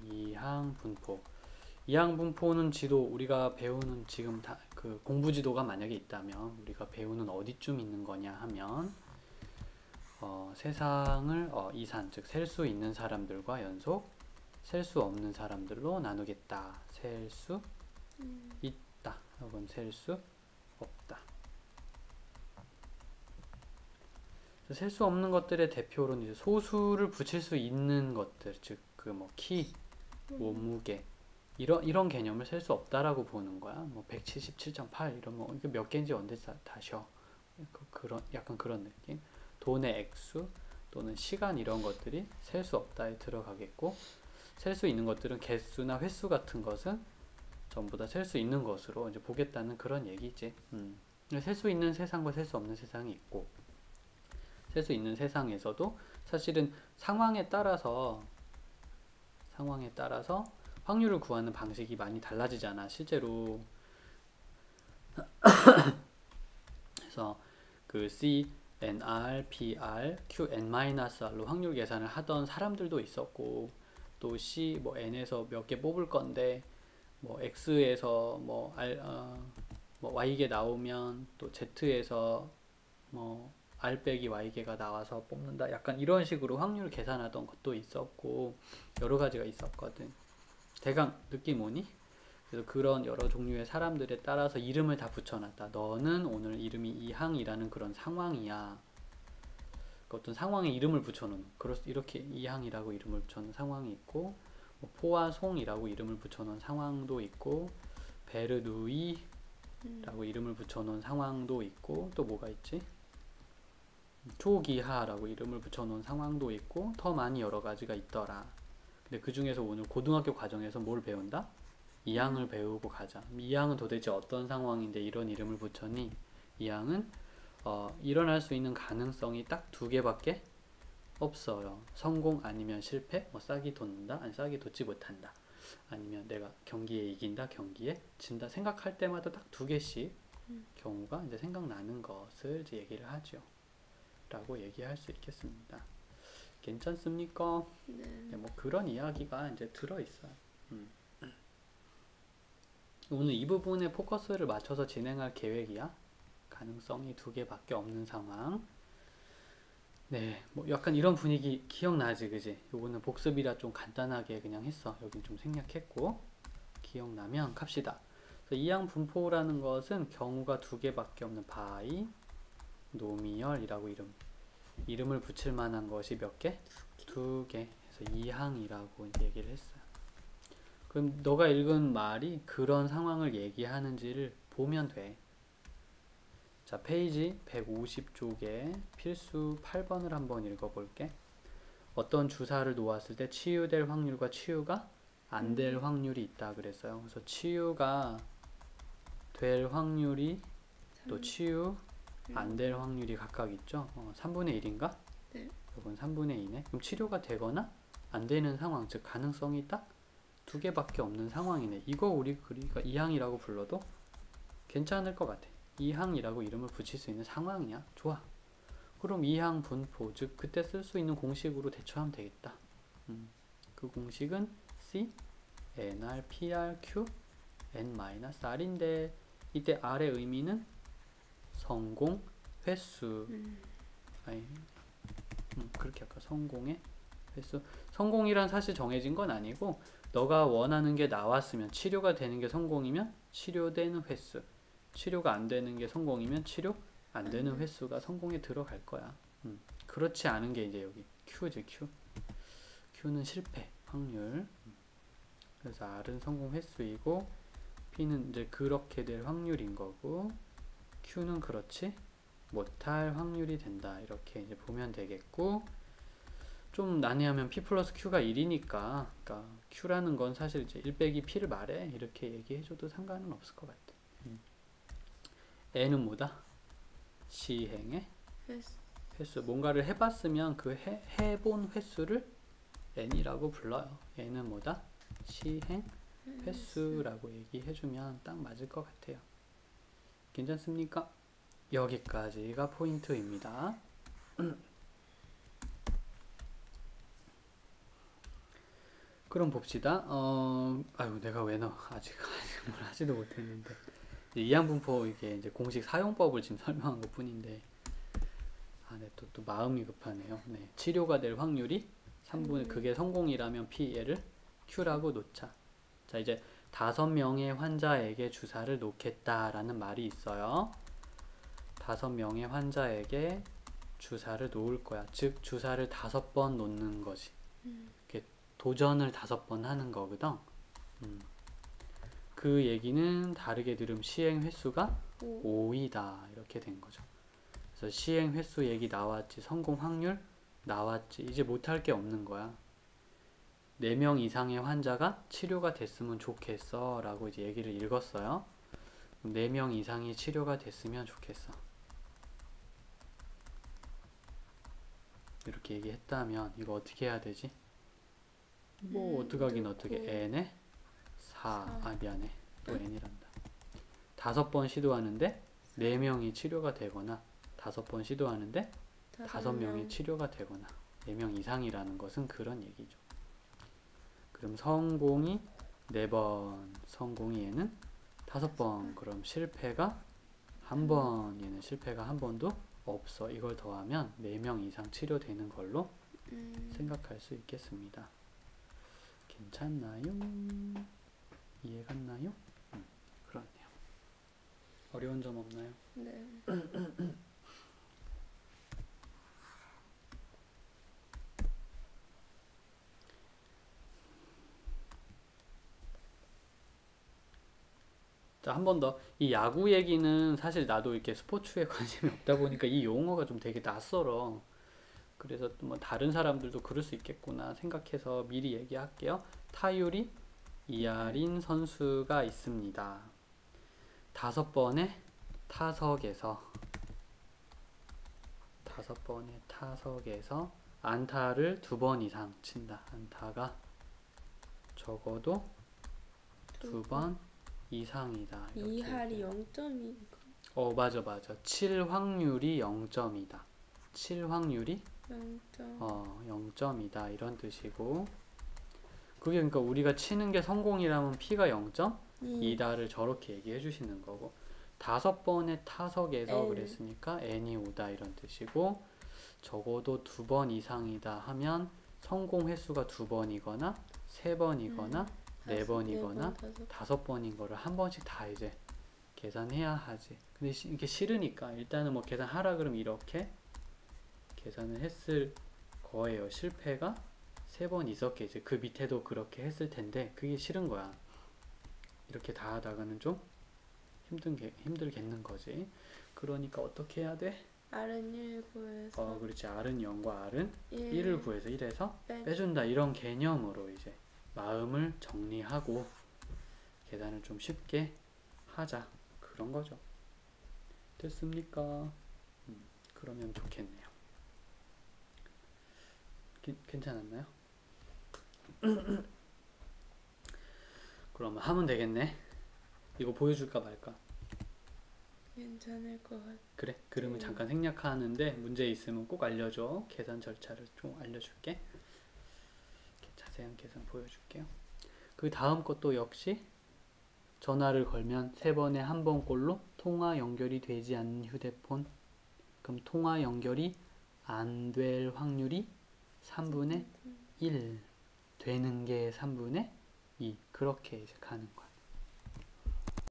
이항 분포. 이항 분포는 지도 우리가 배우는 지금 다 그 공부 지도가 만약에 있다면 우리가 배우는 어디쯤 있는 거냐 하면 세상을 이산 즉 셀 수 있는 사람들과 연속 셀 수 없는 사람들로 나누겠다. 셀 수 있다 혹은 셀 수 없다. 셀 수 없는 것들의 대표로는 이제 소수를 붙일 수 있는 것들, 즉 그 뭐 키, 몸무게 이런 개념을 셀 수 없다라고 보는 거야. 뭐 177.8 이런 뭐 이게 몇 개인지 언제 다 쉬어. 그런 약간 그런 느낌. 돈의 액수 또는 시간 이런 것들이 셀 수 없다에 들어가겠고, 셀 수 있는 것들은 개수나 횟수 같은 것은 전부 다 셀 수 있는 것으로 이제 보겠다는 그런 얘기지. 셀 수 있는 세상과 셀 수 없는 세상이 있고, 셀 수 있는 세상에서도 사실은 상황에 따라서 확률을 구하는 방식이 많이 달라지잖아. 실제로 그래서 그 C, NR, PR, QN-R로 확률 계산을 하던 사람들도 있었고, 또 C, 뭐 N에서 몇 개 뽑을 건데, 뭐 X에서 뭐 Y개 나오면 또 Z에서 뭐 R 빼기 Y개가 나와서 뽑는다. 약간 이런 식으로 확률 계산하던 것도 있었고, 여러 가지가 있었거든. 대강 느낌 오니? 그래서 그런 여러 종류의 사람들에 따라서 이름을 다 붙여놨다. 너는 오늘 이름이 이항이라는 그런 상황이야. 그 어떤 상황에 이름을 붙여놓는, 이렇게 이항이라고 이름을 붙여놓은 상황이 있고, 뭐 포와 송이라고 이름을 붙여놓은 상황도 있고, 베르누이라고 이름을 붙여놓은 상황도 있고, 또 뭐가 있지? 초기하라고 이름을 붙여놓은 상황도 있고, 더 많이 여러 가지가 있더라. 근데 그 중에서 오늘 고등학교 과정에서 뭘 배운다? 이항을 배우고 가자. 이항은 도대체 어떤 상황인데 이런 이름을 붙였니? 이항은 일어날 수 있는 가능성이 딱 두 개밖에 없어요. 성공 아니면 실패, 뭐 싹이 돋는다, 아니 싹이 돋지 못한다. 아니면 내가 경기에 이긴다, 경기에 진다. 생각할 때마다 딱 두 개씩 경우가 이제 생각나는 것을 이제 얘기를 하죠. 라고 얘기할 수 있겠습니다. 괜찮습니까? 네, 뭐 그런 이야기가 이제 들어있어요. 오늘 이 부분에 포커스를 맞춰서 진행할 계획이야. 가능성이 두 개밖에 없는 상황. 네, 뭐 약간 이런 분위기 기억나지, 그지? 요거는 복습이라 좀 간단하게 그냥 했어. 여긴 좀 생략했고. 기억나면 갑시다. 이항 분포라는 것은 경우가 두 개밖에 없는 바이 노미얼이라고 이름을 붙일 만한 것이 몇 개? 두 개. 그래서 이항이라고 얘기를 했어요. 그럼 너가 읽은 말이 그런 상황을 얘기하는지를 보면 돼. 자, 페이지 150쪽에 필수 8번을 한번 읽어볼게. 어떤 주사를 놓았을 때 치유될 확률과 치유가 안 될 확률이 있다 그랬어요. 그래서 치유가 될 확률이 또 치유 안 될 확률이 각각 있죠. 3분의 1인가? 네. 이건 3분의 2네. 그럼 치료가 되거나 안 되는 상황, 즉 가능성이 딱 두 개밖에 없는 상황이네. 이거 우리가 이항이라고 불러도 괜찮을 것 같아. 이항이라고 이름을 붙일 수 있는 상황이야. 좋아. 그럼 이항 분포, 즉 그때 쓸 수 있는 공식으로 대처하면 되겠다. 그 공식은 C, NR, PR, Q, N-R인데 이때 R의 의미는 성공 횟수. 아니, 그렇게 할까? 성공의 횟수. 성공이란 사실 정해진 건 아니고 너가 원하는 게 나왔으면 치료가 되는 게 성공이면 치료되는 횟수, 치료가 안 되는 게 성공이면 치료 안 되는 횟수가 성공에 들어갈 거야. 그렇지 않은 게 이제 여기 Q지, Q. Q는 실패 확률. 그래서 R은 성공 횟수이고 P는 이제 그렇게 될 확률인 거고, Q는 그렇지 못할 확률이 된다. 이렇게 이제 보면 되겠고, 좀 난해하면 P 플러스 Q가 1이니까, 그러니까 Q라는 건 사실 이제 1 빼기 P를 말해. 이렇게 얘기해줘도 상관은 없을 것 같아. N은 뭐다? 시행의 횟수. 뭔가를 해봤으면 그 해본 횟수를 N이라고 불러요. N은 뭐다? 시행 횟수라고 얘기해주면 딱 맞을 것 같아요. 괜찮습니까? 여기까지가 포인트입니다. 그럼 봅시다. 아유, 내가 왜 넣어? 아직 뭘 하지도 못했는데. 이항분포 이게 이제 공식 사용법을 지금 설명한 것뿐인데, 아, 네, 또 마음이 급하네요. 네, 치료가 될 확률이 3분의 그게 성공이라면 P를 Q라고 놓자. 자, 이제 5명의 환자에게 주사를 놓겠다라는 말이 있어요. 5명의 환자에게 주사를 놓을 거야. 즉, 주사를 5번 놓는 거지. 이렇게 도전을 5번 하는 거거든. 음. 그 얘기는 다르게 들으면 시행 횟수가 5이다. 이렇게 된 거죠. 그래서 시행 횟수 얘기 나왔지, 성공 확률 나왔지. 이제 못할 게 없는 거야. 4명 이상의 환자가 치료가 됐으면 좋겠어 라고 이제 얘기를 읽었어요. 4명 이상이 치료가 됐으면 좋겠어. 이렇게 얘기했다면 이거 어떻게 해야 되지? 뭐 어떡하긴 어떻게 n에 4, 아 미안해, 또 n이란다. 5번 시도하는데 4명이 치료가 되거나 5번 시도하는데 5명이 치료가 되거나 4명 이상이라는 것은 그런 얘기죠. 그럼 성공이 4번, 성공이 얘는 5번, 그럼 실패가 1번, 얘는 실패가 1번도 없어. 이걸 더하면 4명 이상 치료되는 걸로 생각할 수 있겠습니다. 괜찮나요? 이해갔나요? 그렇네요. 어려운 점 없나요? 네. 자, 한 번 더. 이 야구 얘기는 사실 나도 이렇게 스포츠에 관심이 없다 보니까 이 용어가 좀 되게 낯설어. 그래서 뭐 다른 사람들도 그럴 수 있겠구나 생각해서 미리 얘기할게요. 타율이 2할인 선수가 있습니다. 5번의 타석에서 5번의 타석에서 안타를 2번 이상 친다. 안타가 적어도 2번 이상이다. 이렇게 2할이 0점이 맞아. 칠 확률이 0점이다. 칠 확률이 0점. 0점이다. 이런 뜻이고. 그게 그러니까 우리가 치는 게 성공이라면 P가 0.2다를 저렇게 얘기해 주시는 거고. 5번의 타석에서 N. 그랬으니까 N이 오다 이런 뜻이고, 적어도 2번 이상이다 하면 성공 횟수가 2번이거나 3번이거나 4번이거나 5번인 거를 한 번씩 다 이제 계산해야 하지. 근데 이게 싫으니까 일단은 뭐 계산하라 그러면 이렇게 계산을 했을 거예요. 실패가 3번 있었겠지. 그 밑에도 그렇게 했을 텐데 그게 싫은 거야. 이렇게 다 하다가는 좀 힘들겠는 거지. 그러니까 어떻게 해야 돼? R은 1 구해서 그렇지. R은 0과 R은 1 1을 구해서 1에서 빼준다. 이런 개념으로 이제 마음을 정리하고 계산을 좀 쉽게 하자. 그런 거죠. 됐습니까? 그러면 좋겠네요. 괜찮았나요? 그러면 하면 되겠네. 이거 보여줄까 말까? 괜찮을 것 같아. 그래. 그러면 잠깐 생략하는데 문제 있으면 꼭 알려줘. 계산 절차를 좀 알려줄게. 자세한 계산 보여줄게요. 그 다음 것도 역시 전화를 걸면 3번에 1번꼴로 통화 연결이 되지 않는 휴대폰. 그럼 통화 연결이 안 될 확률이 3분의 1 되는 게 3분의 2. 그렇게 이제 가는 거야.